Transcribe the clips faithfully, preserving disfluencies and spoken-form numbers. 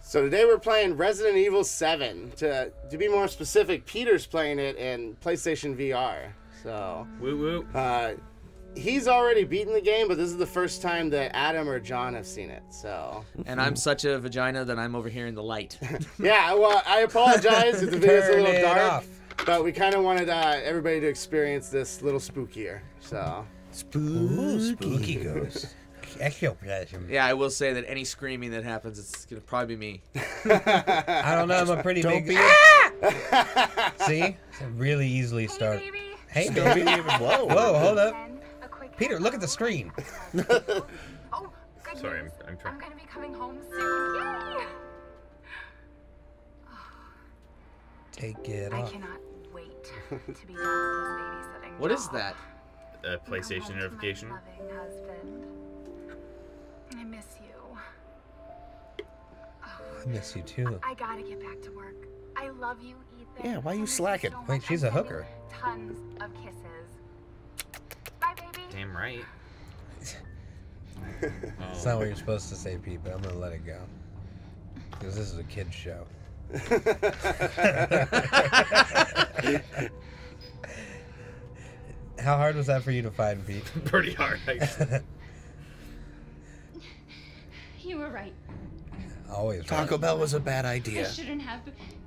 So today we're playing Resident Evil seven. To to be more specific, Peter's playing it in PlayStation V R. So woo woo. Uh, he's already beaten the game, but this is the first time that Adam or John have seen it. So. And I'm such a vagina that I'm over here in the light. Yeah, well, I apologize if the video's a little Turn it dark, off. but we kind of wanted uh, everybody to experience this little spookier. So. Spooky, spooky ghost. Ectoplasm. Yeah, I will say that any screaming that happens, it's gonna probably be me. I don't know. I'm a pretty Don't big. be Ah! See, it's really easily start. Hey, Don't baby. be even- whoa. Whoa, hold up. Peter, look at the screen. Oh, good Sorry, news. I'm, I'm trying. I'm gonna be coming home soon. Yay! Take it I off. cannot wait to be done with this babysitting What is job. that? A Come PlayStation home to notification. my loving husband. I miss you. I miss you too. I gotta get back to work. I love you, Ethan. Yeah, why you I miss slacking? so much. Wait, she's I'm a hooker. sending Tons of kisses. Bye, baby. Damn right. It's not what you're supposed to say, Pete, but I'm gonna let it go. Because this is a kid's show. How hard was that for you to find, Pete? Pretty hard. Actually. You were right. Always. Taco right. Bell was a bad I idea. shouldn't have.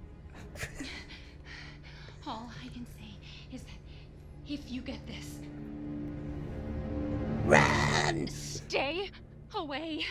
All I can say is that if you get this, Run! stay away.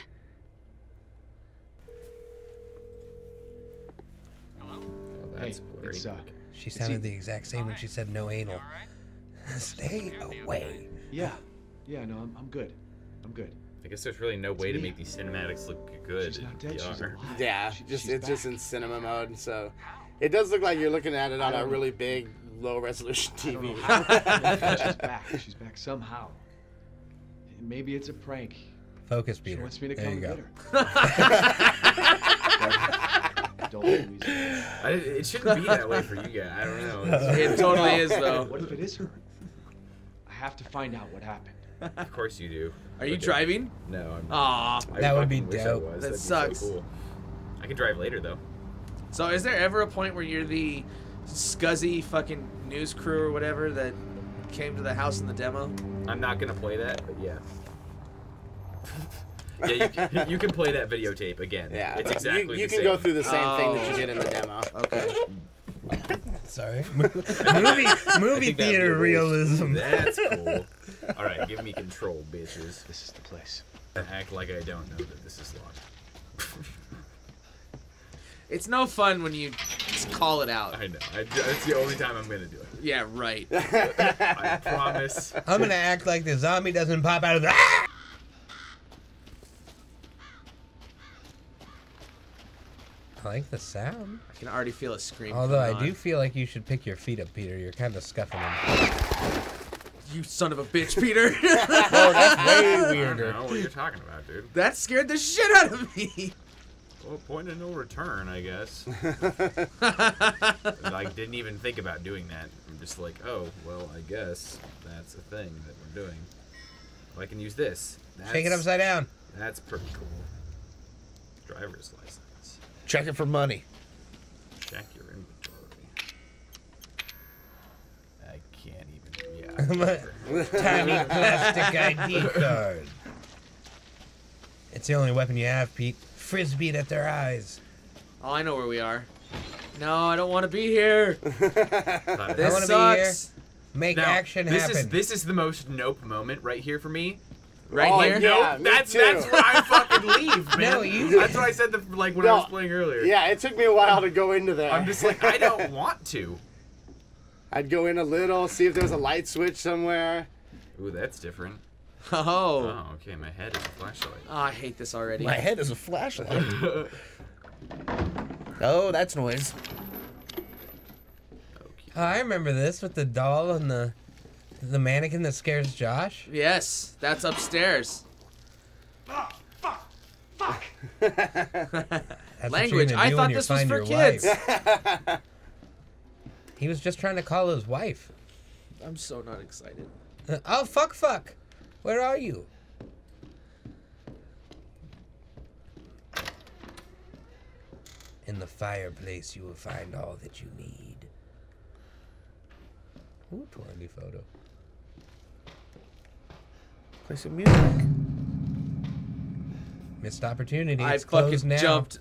Oh, that's Hey, blurry. it's, uh, She sounded the exact same when she said no anal. Stay away. Yeah, yeah, no, I'm, I'm good. I'm good. I guess there's really no way to me. make these cinematics look good She's in not dead. She's V R. alive. Yeah, She- just she's it's just back. in cinema mode, so it does look like you're looking at it on I a don't- really big, low resolution I T don't V. know how. but she's back. She's back somehow. And maybe it's a prank. Focus, She Peter. wants me to there come you get go. her. Don't Louise. I, it shouldn't be that way for you guys. I don't know. It's- It totally is, though. What if it is her? I have to find out what happened. of course you do. Are you Okay. driving? No, I'm. Aw. I That would be fucking wish I dope. was. That That'd be sucks. So cool. I can drive later though. So is there ever a point where you're the scuzzy fucking news crew or whatever that came to the house in the demo? I'm not gonna play that, but yeah. Yeah, you can, you can play that videotape again. Yeah, it's exactly you, you the can same. go through the same thing that Oh. you did in the demo. Okay. Sorry. movie I movie think that'd be theater a waste. realism. That's cool. All right, give me control, bitches. This is the place. Act like I don't know that this is locked. It's no fun when you just call it out. I know. I, that's the only time I'm gonna do it. Yeah, right. I promise. I'm gonna act like the zombie doesn't pop out of the. Ah! I like the sound. I can already feel a scream. Although I coming do on. feel like you should pick your feet up, Peter. You're kind of scuffing them. You son of a bitch, Peter. Oh, that's way I don't weirder. know what you're talking about, dude. That scared the shit out of me. Well, point of no return, I guess. Like, didn't even think about doing that. I'm just like, oh, well, I guess that's a thing that we're doing. Well, I can use this. That's, Shake it upside down. That's pretty cool. Driver's license. Check it for money. Check your inventory. I can't even. Yeah. whatever. Tiny plastic I D card. It's the only weapon you have, Pete. Frisbee at their eyes. Oh, I know where we are. No, I don't want to be here. Thought This wanna be sucks. Make Now, action this happen. is this is the most nope moment right here for me. Right Oh, here. yeah. Nope, me that's too. that's where I fucking leave, man. No, you- That's what I said. The, like when I No. was playing earlier. Yeah, it took me a while to go into there. I'm just like I don't want to. I'd go in a little, see if there was a light switch somewhere. Ooh, that's different. Oh. Oh, okay. My head is a flashlight. Oh, I hate this already. My head is a flashlight. Oh, that's noise. Okay. Oh, I remember this with the doll and the the mannequin that scares Josh. Yes, that's upstairs. Fuck! Fuck! Fuck! That's what you're Language. gonna I do thought when you this was find for your kids. wife. He was just trying to call his wife. I'm so not excited. Uh, oh, fuck, fuck. Where are you? In the fireplace, you will find all that you need. Ooh, twirly photo. Play some music. Missed opportunity. I It's closed fucking now. jumped.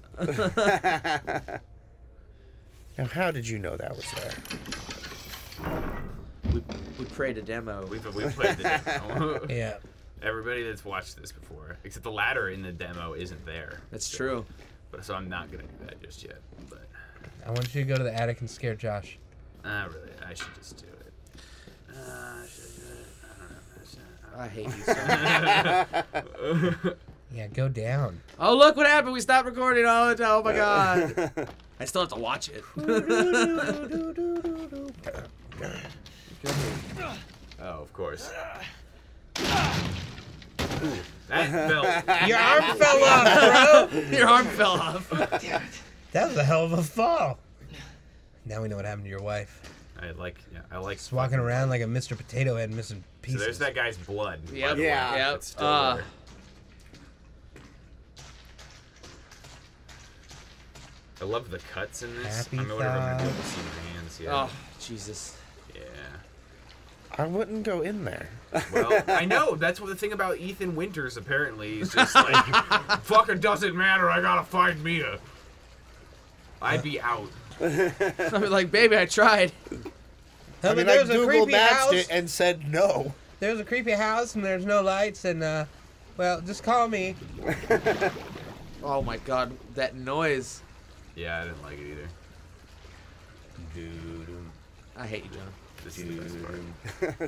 Now, how did you know that was there? we, we prayed a demo. We've, we've played the demo. Yeah. Everybody that's watched this before, except the ladder in the demo isn't there. That's So- true. But so I'm not gonna do that just yet. But I want you to go to the attic and scare Josh. uh, really, I should just do it. Uh, should I do it? I don't know. I hate you so much. Yeah, go down. Oh, look what happened. We stopped recording. Oh, oh my god. I still have to watch it. Oh, of course. Ooh, that felt. Your arm fell off, bro. Your arm fell off. That was a hell of a fall. Now we know what happened to your wife. I like. Yeah, I like. Just walking around like a Mister Potato Head missing So pieces. there's that guy's blood. Yep. by the way. Yeah. Yep. It's still Uh, there. I love the cuts in this. Happy I mean, whatever I'm gonna do thoughts. with see my hands. Yeah. Oh, Jesus. Yeah. I wouldn't go in there. Well, I know. That's what the thing about Ethan Winters apparently is just like, fucking doesn't matter. I gotta find Mia. I'd be out. I'm like, baby, I tried. I I mean, mean, I there's a Google creepy Mapped house. it and said no. There's a creepy house and there's no lights and uh, well, just call me. Oh my god, that noise. Yeah, I didn't like it either. I hate you, John. This is the best part.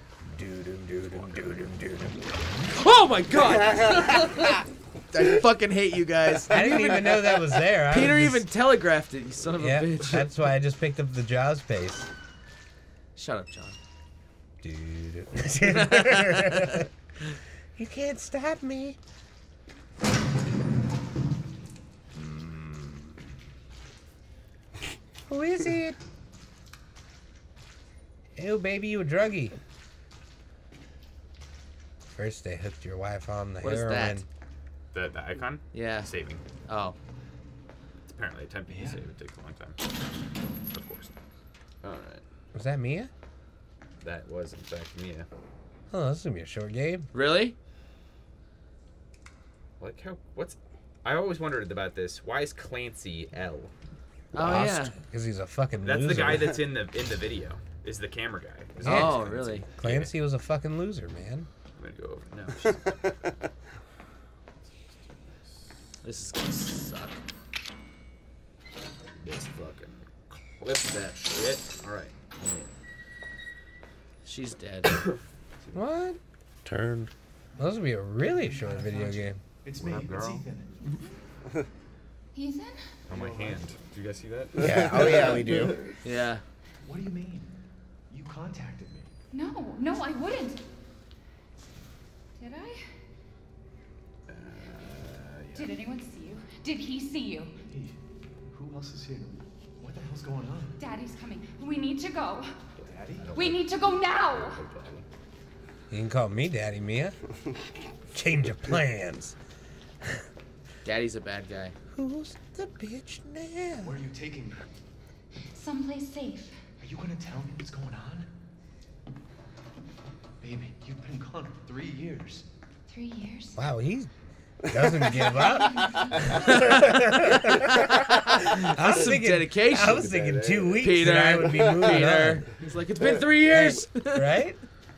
Oh my god! I fucking hate you guys. I didn't even know that was there. I Peter was even just- telegraphed it, you son of a Yeah, bitch. that's why I just picked up the Jaws pace. Shut up, John. Dude. You can't stop me. Who is it? Ew, baby, you a druggie. First they hooked your wife on the What is heroin. that? The, the icon? Yeah. Saving. Oh. It's apparently attempting to save. It takes a long time. Of course. Alright. Was that Mia? That was, in fact, Mia. Oh, this is gonna be a short game. Really? Like how? What's? I always wondered about this. Why is Clancy L? Oh, yeah. Because he's a fucking That's loser. the guy that's in the in the video. Is the camera guy. His name is Oh, Clancy. really? Clancy was a fucking loser, man. I'm gonna go over. No. she's- This is gonna suck. This fucking clip that shit. All right. She's dead. What? Turn. Well, this would be a really short video game. It's me. What up, It's girl? Ethan. Ethan? On my hand. Do you guys see that? Yeah. Oh yeah, we do. Yeah. What do you mean? You contacted me. No, no, I wouldn't. Did I? Uh, yeah. Did anyone see you? Did he see you? Hey, who else is here? What the hell's going on? Daddy's coming. We need to go. Daddy? We need to go now. You can call me Daddy, Mia. Change of plans. Daddy's a bad guy. Who's the bitch now? Where are you taking me? Someplace safe. Are you gonna tell me what's going on? Baby, you've been gone for three years. Three years? Wow, he doesn't give up. I That's was some thinking, dedication. I was thinking two weeks Peter. and I would be moving Peter. He's like, it's been three on. years. Hey, right?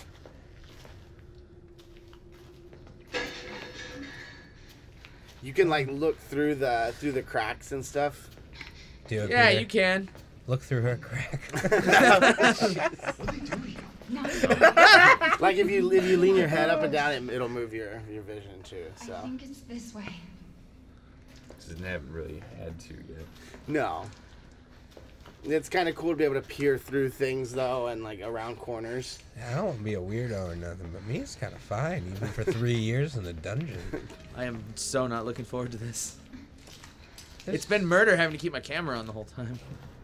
You can like look through the through the cracks and stuff. Do it, Yeah, Peter. you can. Look through her crack. What do they do to you? No. Like if you if you lean your head up and down, it, it'll move your your vision too. I So think it's this way. Just haven't really had to yet. no. It's kind of cool to be able to peer through things though, and like around corners. I don't want to be a weirdo or nothing, but Mia's kind of fine, even for three years in the dungeon. I am so not looking forward to this. It's been murder having to keep my camera on the whole time.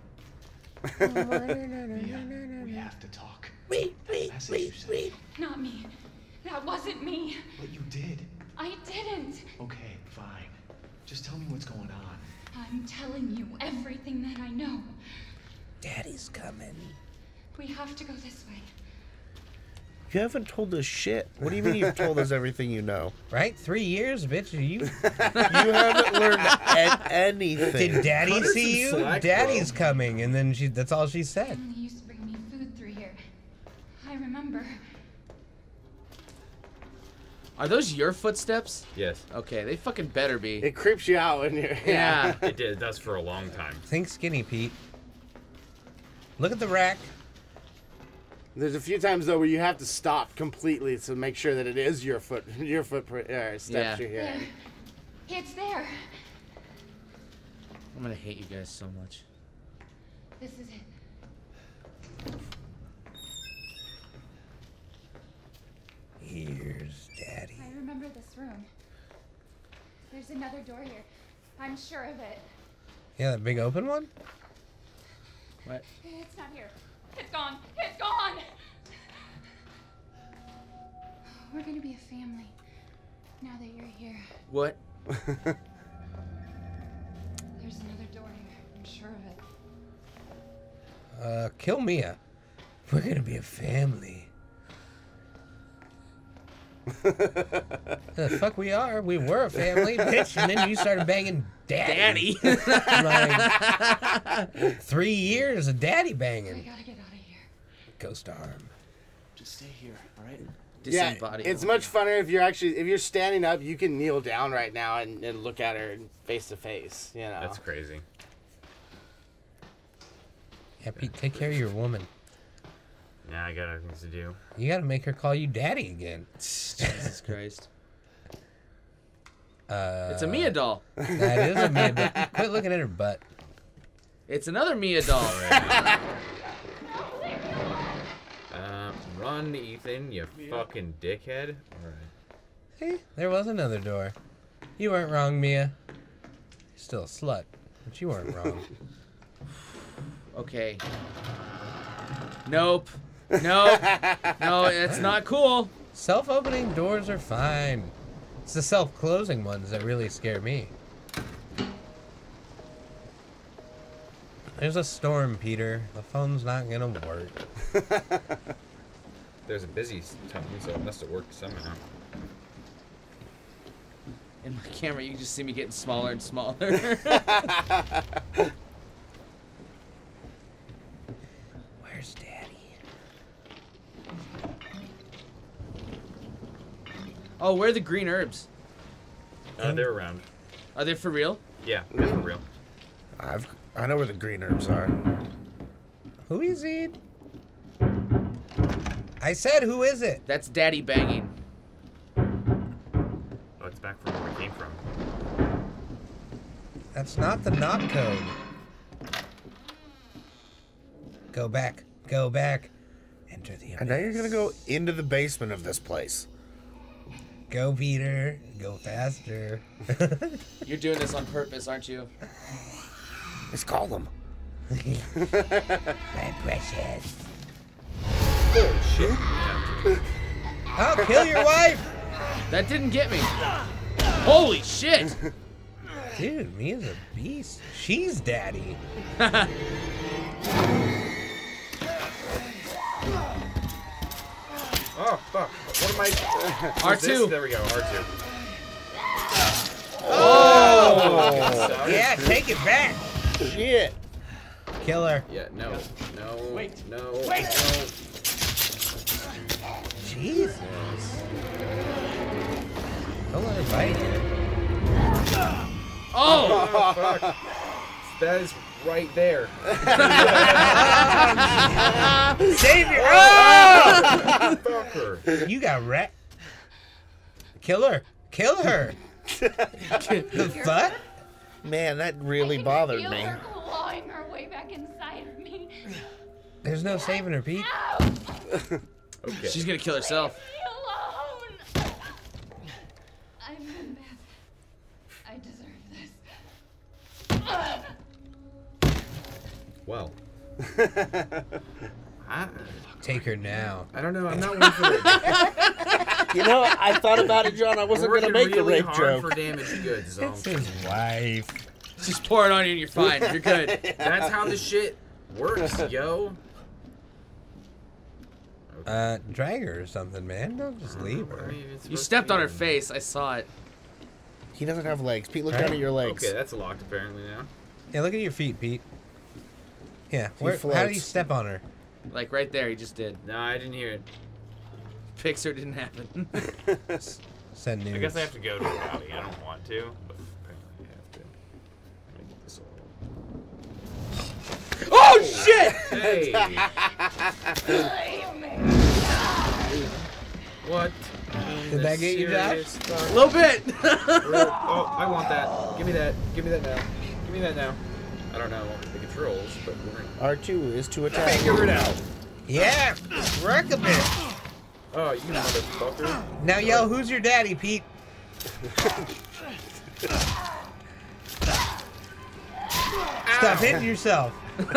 Mia, we have to talk. Wait, wait, Message wait, you sent. wait. Not me. That wasn't me. But you did. I didn't. Okay, fine. Just tell me what's going on. I'm telling you everything that I know. Daddy's coming. We have to go this way. You haven't told us shit. What do you mean you've told us everything you know? Right? Three years, bitch. Are you? You haven't learned a- anything. Did Daddy Cut her see some you? slack, Daddy's bro. coming, and then she—that's all she said. Family used to bring me food through here. I remember. Are those your footsteps? Yes. Okay, they fucking better be. It creeps you out when you're. Yeah. It did. It does for a long time. Think skinny, Pete. Look at the rack. There's a few times though where you have to stop completely to make sure that it is your foot, your footprint, uh, steps Yeah. you're There. hearing. It's there. I'm gonna hate you guys so much. This is it. Here's Daddy. I remember this room. There's another door here. I'm sure of it. Yeah, that big open one? What? It's not here. It's gone. It's gone. We're gonna be a family now that you're here. What? There's another door here. I'm sure of it. Uh, kill Mia. We're gonna be a family. The fuck we are. We were a family, bitch, and then you started banging Daddy. Daddy. Like, three years of Daddy We banging. gotta get out of here. Ghost arm. Just stay here, all right? Yeah, Disembody. it's much funner if you're actually if you're standing up. You can kneel down right now and, and look at her face to face. You know. That's crazy. Yeah, Pete, take care of your woman. Yeah, I got other things to do. You gotta make her call you Daddy again. Jesus Christ. Uh, It's a Mia doll. That is a Mia doll. Quit looking at her butt. It's another Mia doll. Uh, run, Ethan, you fucking dickhead. Alright. See, there was another door. You weren't wrong, Mia. You're still a slut, but you weren't wrong. Okay. Nope. Nope. No, it's not cool. Self-opening doors are fine. It's the self-closing ones that really scare me. There's a storm, Peter. The phone's not gonna work. There's a busy time, so it must have worked somehow. In my camera, you can just see me getting smaller and smaller. Where's Daddy? Oh, where are the green herbs? Uh, they're around. Are they for real? Yeah, they're for real. I've I know where the green herbs are. Who is it? I said, who is it? That's Daddy banging. Oh, it's back from where it came from. That's not the knock code. Go back. Go back. Enter the And now you're gonna go abyss. into the basement of this place. Go, Peter. Go faster. You're doing this on purpose, aren't you? Let's call them. My precious. Holy shit. Yeah. Oh, kill your wife! That didn't get me. Holy shit! Dude, Mia's a beast. She's Daddy. Oh, fuck. What am I... R What's this? two. There we go, R two. Oh! Yeah, take it back. Shit. Kill her. Yeah, no, no, Wait. no, Wait. no. Jesus. Don't let her bite you. Oh! Oh, fuck. That is right there. Save your. Oh! Fucker. You got wrecked. Kill her. Kill her. The fuck? Man, that really I bothered feel me. her clawing her way back inside of me. There's no saving her, Pete. Ow! Okay. She's gonna kill herself. Leave me alone! I'm in bad. I deserve this. Well. I, Take her now. I don't know. I'm not one for it. You know, I thought about it, John. I wasn't We're gonna working make the really rape hard joke. for damaged goods. So. It's his wife. Just pour it on you and you're fine. You're good. That's how the shit works, yo. Uh, drag her or something, man. Don't just leave What her. are you even You supposed stepped to on her do? face. I saw it. He doesn't have legs. Pete, look Right. down at your legs. Okay, that's locked apparently now. Yeah, look at your feet, Pete. Yeah, He where, how do you floats. step on her? Like right there, he just did. No, I didn't hear it. Pixar didn't happen. Send news. I guess I have to go to the alley. I don't want to, but apparently I have to. Let me get this all. Oh shit! Hey! What? Did that get you, Josh? A little bit. Oh, I want that. Give me that. Give me that now. Give me that now. I don't know the controls, but we're gonna R two is to attack. figure it out. Yeah, wreck a bit. Oh, you motherfucker. Now yell, who's your daddy, Pete? Stop hitting yourself.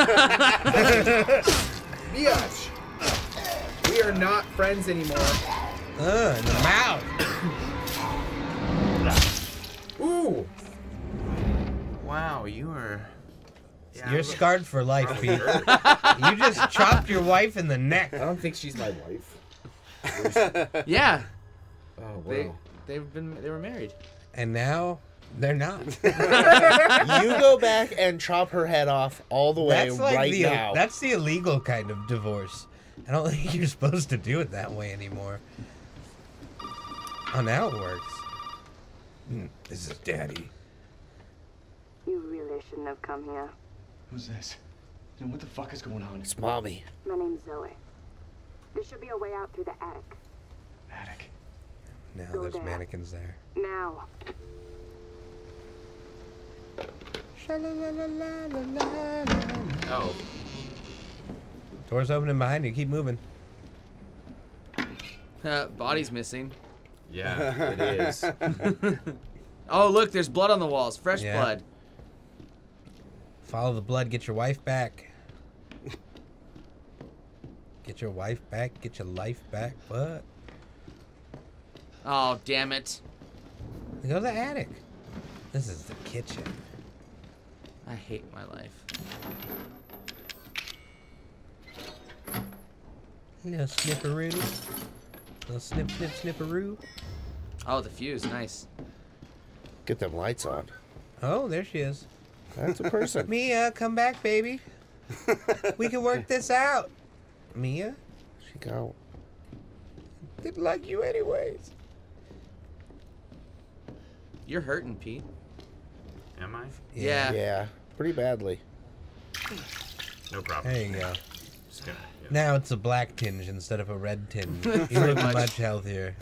Biatch! We are not friends anymore. Uh, in the mouth. Ooh! Wow, you are. Yeah, You're I'm- scarred for life, probably Pete. hurt. You just chopped your wife in the neck. I don't think she's my wife. Yeah. Oh, They wow. they've been they were married. And now they're not. You go back and chop her head off all the way That's like right the now. that's the illegal kind of divorce. I don't think you're supposed to do it that way anymore. Oh, now it works. Hmm, this is Daddy. You really shouldn't have come here. Who's this? And what the fuck is going on? It's mommy. My name's Zoe. There should be a way out through the attic. Attic. Now Go there's there. mannequins there. Now. Oh. Door's opening behind you. Keep moving. Uh, body's missing. Yeah, it is. Oh look, there's blood on the walls. Fresh Yeah. blood. Follow the blood. Get your wife back. Get your wife back. Get your life back. What? Oh damn it. Go to the attic. This is the kitchen. I hate my life. Little snipperoo. Little snip, snip, snipperoo. Oh, the fuse, nice. Get them lights on. Oh, there she is. That's a person. Mia, come back, baby. We can work this out. Mia? She go. Didn't like you anyways. You're hurting, Pete. Am I? Yeah. Yeah, pretty badly. No problem. There you go. Just gonna, yeah. Now it's a black tinge instead of a red tinge. You Pretty look much. much healthier.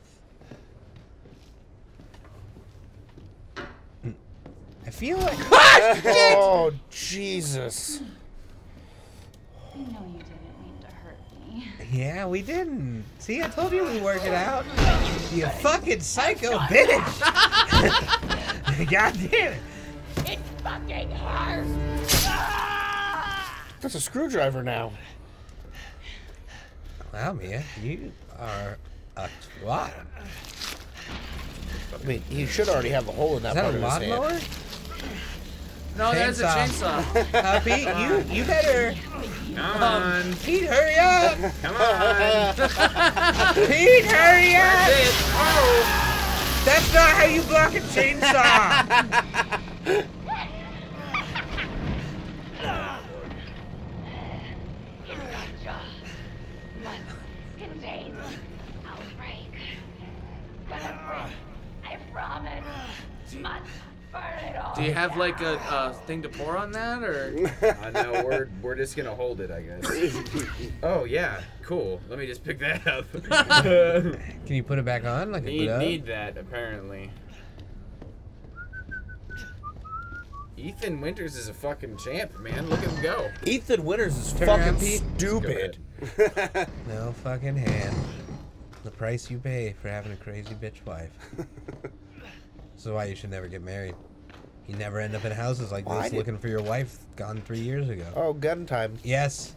I feel like Oh, Jesus. You know you didn't mean to hurt me. yeah, we didn't. See, I told you we'd work it out. You fucking psycho bitch. God damn it. It's fucking hard. That's a screwdriver now. Wow, Mia, you are a twat. I mean, he should already have a hole in that, Is that part a of his hand. lawnmower? No, that's a Chainsaw. chainsaw. Uh, Pete, you you better. Come on. Pete, hurry up! Come on. Pete, hurry up! That's it. Oh. That's not how you block a chainsaw! Contains outbreak. Gonna break. I promise. Must burn it all. Do you have like a, a thing to pour on that, or? Uh, no, we're we're just gonna hold it, I guess. Oh yeah, cool. Let me just pick that up. Can you put it back on like a need glove? need that apparently. Ethan Winters is a fucking champ, man. Look at him go. Ethan Winters is Turn fucking around, Pete. stupid. No fucking hand. The price you pay for having a crazy bitch wife. This is why you should never get married. You never end up in houses like Why this did- looking for your wife gone three years ago. Oh, gun time. Yes.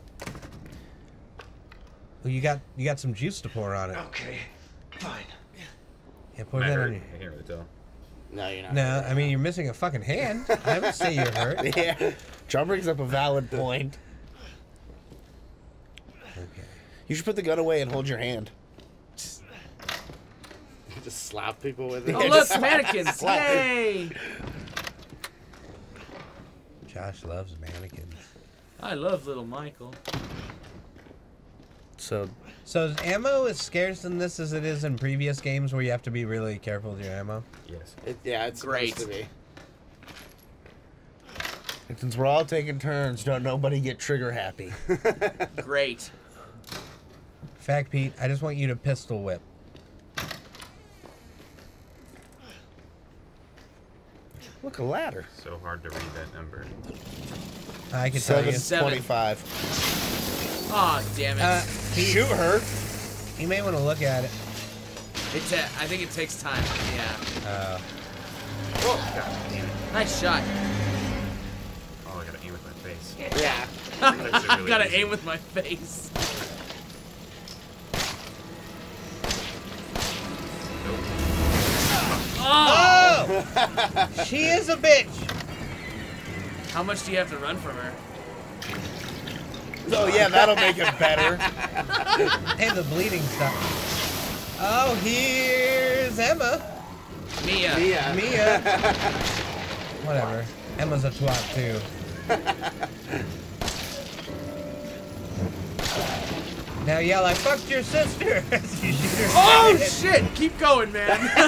Well, you got you got some juice to pour on it. Okay, fine. Yeah, pour I that heard- on you. I can't really tell. No, you're not. No, I mean, you're missing a fucking hand. I would say you're hurt. Yeah. John brings up a valid point. Okay. You should put the gun away and hold your hand. Just slap people with it. Oh, look, mannequins! Yay! Josh loves mannequins. I love little Michael. So, So is ammo as scarce in this as it is in previous games where you have to be really careful with your ammo? Yes. It, yeah, it's Great. supposed to be. and since we're all taking turns, don't nobody get trigger happy. Great. Fact, Pete, I just want you to pistol whip. Look, a ladder. So hard to read that number. I can tell you. Seven. twenty-five. Aw, damn it. Uh, Pete, Shoot her. you may want to look at it. it ta- I think it takes time. Yeah. Uh, Oh, God damn it. Nice shot. Oh, I gotta aim with my face. Yeah. That's I've really got to easy. aim with my face. Oh! oh! She is a bitch! How much do you have to run from her? Oh, yeah, that'll make it better. Hey, the bleeding stopped. Oh, here's Emma. Mia. Yeah. Mia. Whatever. Emma's a twat, too. Now yell, I fucked your sister! As you shoot her Oh, in the head. shit! Keep going, man.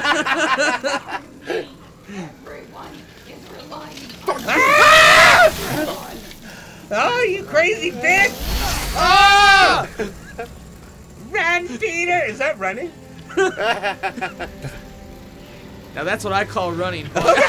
Everyone is relying Ah! Oh, you crazy bitch! Ah! Run, Peter! Is that running? Now that's what I call running.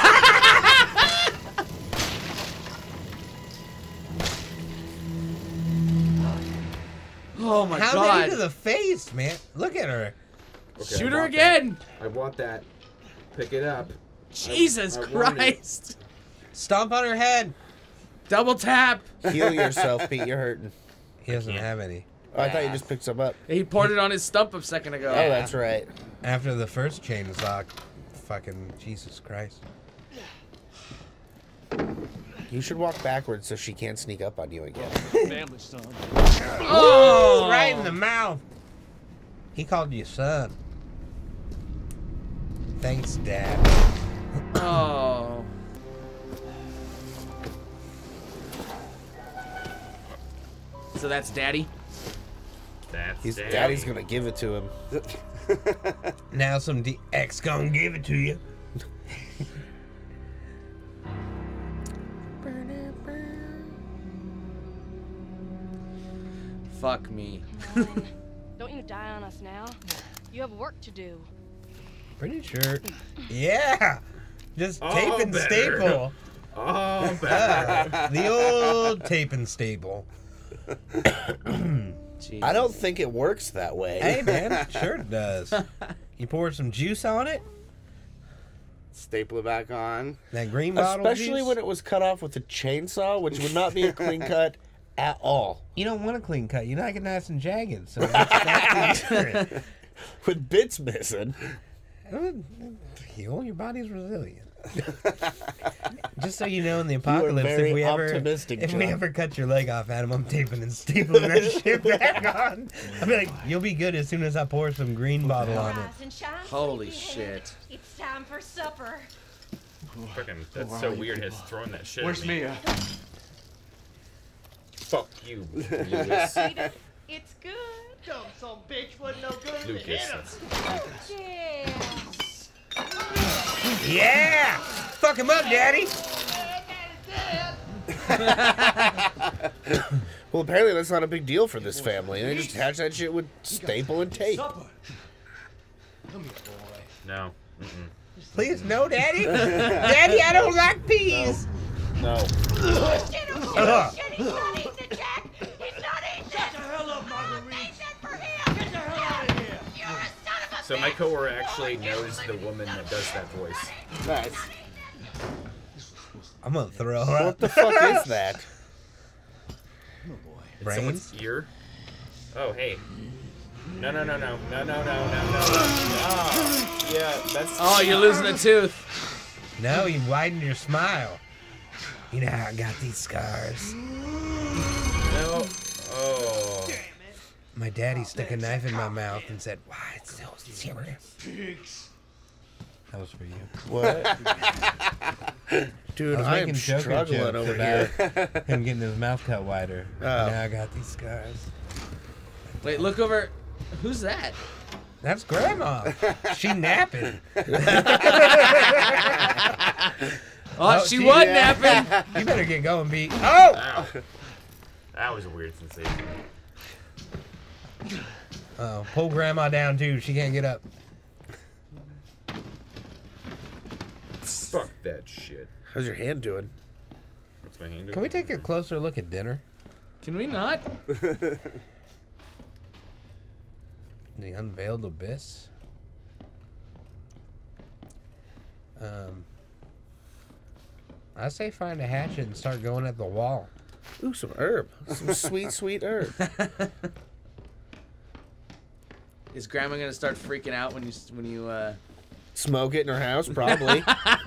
Oh my How god. many to the face, man? Look at her. Okay, Shoot I her want that. again! I want that. Pick it up. Jesus I want it. Christ! Stomp on her head. Double tap! Heal yourself, Pete. You're hurting. He doesn't have any. Oh, I thought you just picked some up. He poured it on his stump a second ago. Oh, that's right. After the first chainsaw, fucking Jesus Christ. You should walk backwards so she can't sneak up on you again. Family, son. Oh! Right in the mouth. He called you son. Thanks, Dad. Oh. So that's Daddy? That's He's, damn. Daddy's gonna give it to him. Now some D X gonna give it to you. Fuck me. Alan, don't you die on us now. You have work to do. Pretty sure. Yeah. Just Oh, tape and better. staple. Oh, bad. Ah, the old tape and staple. Jesus. I don't think it works that way. Hey, man. Sure it does. You pour some juice on it. Staple it back on. That green bottle Especially juice. when it was cut off with a chainsaw, which would not be a clean cut at all. You don't want a clean cut. You like it nice and jagged. So that's, that's the With bits missing. Heal. Your body's resilient. Just so you know, in the are apocalypse, very if we ever optimistic, if we John. ever cut your leg off, Adam, I'm taping and stapling that shit back on. I'll be like, you'll be good as soon as I pour some green bottle on it. Rise and shine, Holy sleepyhead. shit. It's time for supper. Fucking, that's so weird. Has throwing that shit. Where's at me. Mia? Fuck you, Lewis. It's good. Dumb some bitch wasn't no good to Lucas. hit him. That's- Yes. Yeah! Fuck him up, Daddy! Well, apparently that's not a big deal for this family. They just attach that shit with staple and tape. Supper. Come here, boy. No. Mm-mm. Please, no, Daddy! Daddy, I don't like peas! No. Ugh. Shit, he's not eating it, Jack. He's not eating Shut it. the hell up, Marguerite. They said for him. Get the hell out of here. You're a son of a So my coworker actually knows the woman that does that voice. Nice. I'm gonna throw What up. the fuck is that? It's Brains? someone's ear. Oh, hey. No, no, no, no, no, no, no, no, no, no. Oh, yeah, that's. Oh, you're losing a tooth. No, you widened your smile. You know how I got these scars. No. Oh. My daddy stuck a knife in my mouth and said, "Why it's so serious?" That was for you. What? Dude, I, was I am making joker struggling jokes over about here. him getting his mouth cut wider. Oh. Now I got these scars. Wait, look over. Who's that? That's Grandma. She napping. Oh, she was napping. You better get going, B. Oh! Ow. That was a weird sensation. Oh, pull Grandma down too. She can't get up. Fuck that shit. How's your hand doing? What's my hand doing? Can we take a closer look at dinner? Can we not? The unveiled abyss. Um, I say find a hatchet and start going at the wall. Ooh, some herb. Some sweet, sweet herb. Is Grandma gonna start freaking out when you when you uh, Smoke it in her house, probably.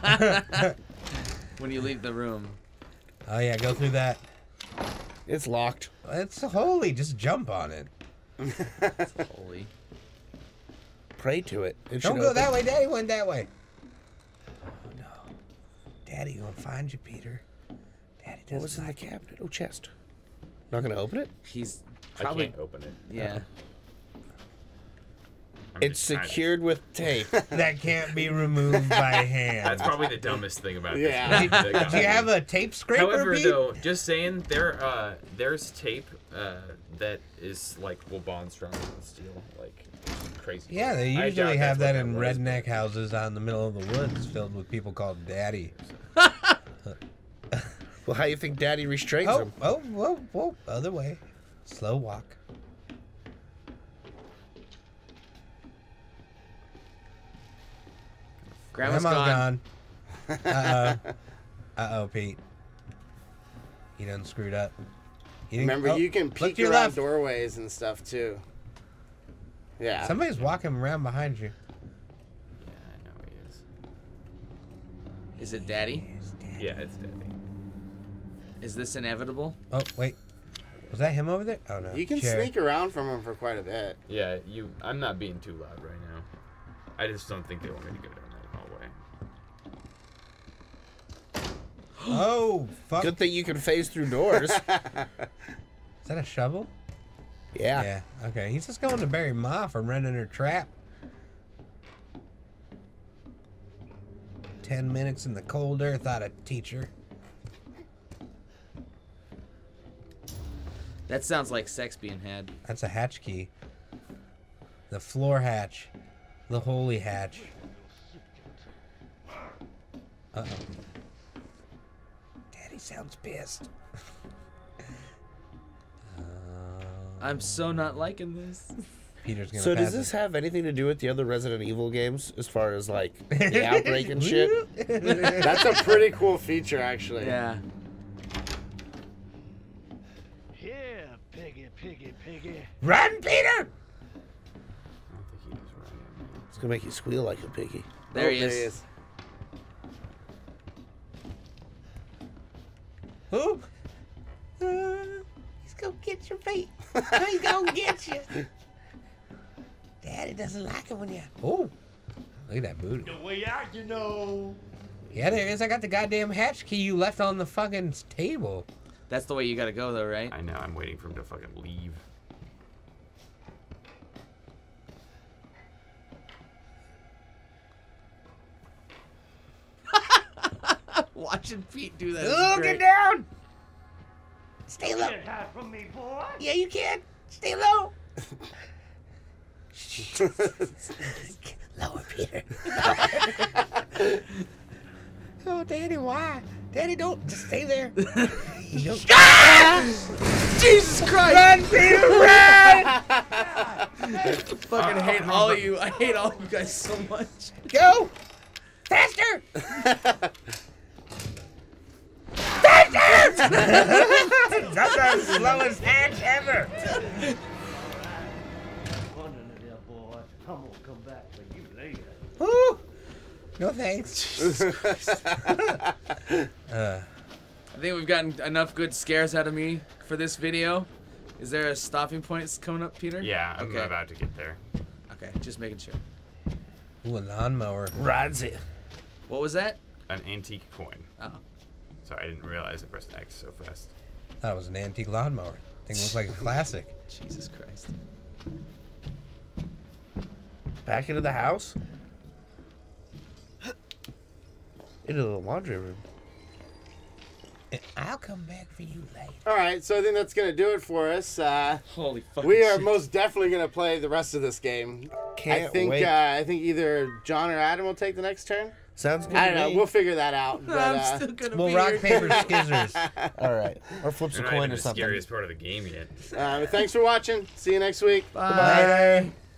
when you leave the room? Oh yeah, go through that. It's locked. It's holy. Just jump on it. Holy. Pray to it. It Don't should go open. that way. Daddy went that way. Oh no, Daddy gonna find you, Peter. Daddy doesn't What was in the like it. cabinet? Oh, chest. Not gonna open it? He's I probably can't open it. yeah. I'm It's just trying to- secured with tape. That can't be removed by hand. That's probably the dumbest thing about Yeah. this. game that got Do you me. have a tape scraper, However, Pete? though, just saying, there, uh, there's tape uh, that is like will bond stronger than steel, like crazy. Yeah, they I usually doubt have that's that what in was, redneck houses out in the middle of the woods filled with people called Daddy. Well, how you think Daddy restrains Oh, him? oh, whoa, whoa, other way. Slow walk. Grandma's Grandma's gone. gone. Uh-oh. Uh-oh, Pete. You done screwed up. You didn't- Remember, oh, you can look peek to your around left. doorways and stuff too. Yeah. Somebody's walking around behind you. Yeah, I know he is. Is it Daddy? Yeah, it's Daddy. Is this inevitable? Oh, wait. Was that him over there? Oh, no. You can Chair. sneak around from him for quite a bit. Yeah, you. I'm not being too loud right now. I just don't think they want me to go down that hallway. Oh, fuck. Good thing you can phase through doors. Is that a shovel? Yeah. Yeah. Okay. He's just going to bury Ma from running her trap. Ten minutes in the cold earth ought to teach her. That sounds like sex being had. That's a hatch key. The floor hatch. The holy hatch. Uh-oh. Daddy sounds pissed. uh, I'm so not liking this. Peter's gonna So pass does this it. have anything to do with the other Resident Evil games as far as like the outbreak and shit? That's a pretty cool feature, actually. Yeah. Here, piggy, piggy, piggy. Run, Peter! I don't think he was running. It's gonna make you squeal like a piggy. There Oh, he is. Who? Uh, he's gonna get your feet. He's gonna get you. Daddy doesn't like it when you. Oh, look at that booty. The way out, you know. Yeah, there is. I got the goddamn hatch key you left on the fucking table. That's the way you gotta go, though, right? I know. I'm waiting for him to fucking leave. Watching Pete do that. is Oh, great. get down! Stay low. Can't hide from me, boy. Yeah, you can. Stay low. Lower, Peter. Oh, Daddy, why? Daddy, don't. Just stay there. You don't- Jesus Christ! Run, Peter, run! I fucking hate all of you. I hate all of you guys so much. Go! Faster! Faster! That's the slowest hatch ever. Wondering there, boy. I'm gonna come back for you later. Woo! No thanks. uh, uh, I think we've gotten enough good scares out of me for this video. Is there a stopping point coming up, Peter? Yeah, I'm okay. about to get there. Okay, just making sure. Ooh, a lawnmower. Rides it. What was that? An antique coin. Oh. Sorry, I didn't realize I pressed X so fast. That was an antique lawnmower. Thing looks like a classic. Jesus Christ. Back into the house? Into the laundry room. And I'll come back for you later. All right, so I think that's gonna do it for us. Uh, Holy fucking we are shit. most definitely gonna play the rest of this game. Can't I think wait. Uh, I think either John or Adam will take the next turn. Sounds good. I to don't know. me. We'll figure that out. But, I'm uh, still gonna We'll be rock, here. paper, scissors. All right. Or flips a You're not coin even or the something. scariest part of the game yet. uh, thanks for watching. See you next week. Bye. Later.